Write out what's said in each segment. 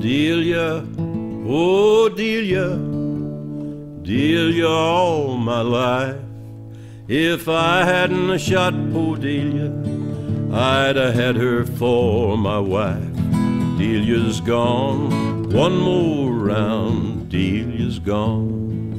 Delia, oh Delia, Delia all my life. If I hadn't a shot poor Delia, I'd have had her for my wife. Delia's gone, one more round, Delia's gone.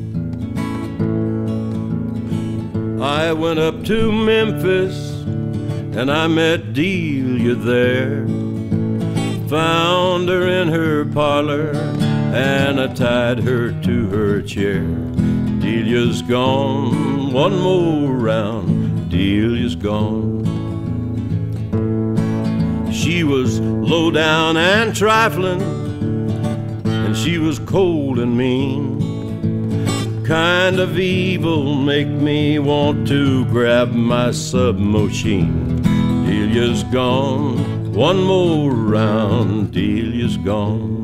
I went up to Memphis and I met Delia there. Found her in her parlor and I tied her to her chair. Delia's gone, one more round, Delia's gone. She was low down and trifling, and she was cold and mean. Kind of evil make me want to grab my submachine. Delia's gone, one more round, Delia's gone.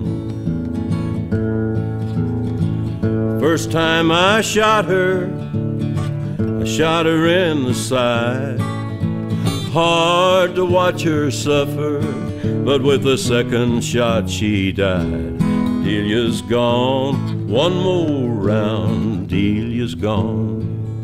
First time I shot her in the side. Hard to watch her suffer, but with the second shot she died. Delia's gone, one more round, Delia's gone.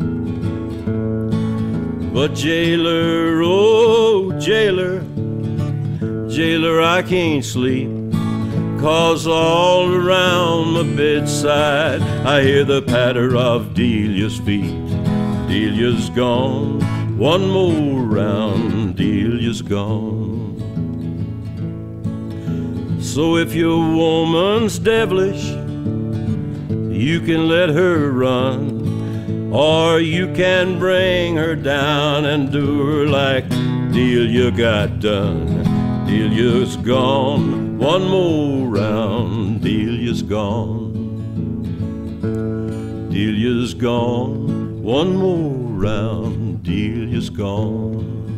But jailer, oh jailer, jailer, I can't sleep, 'cause all around my bedside I hear the patter of Delia's feet. Delia's gone, one more round, Delia's gone. So if your woman's devilish, you can let her run, or you can bring her down and do her like Delia got done. Delia's gone, one more round, Delia's gone. Delia's gone, one more round, Delia's gone.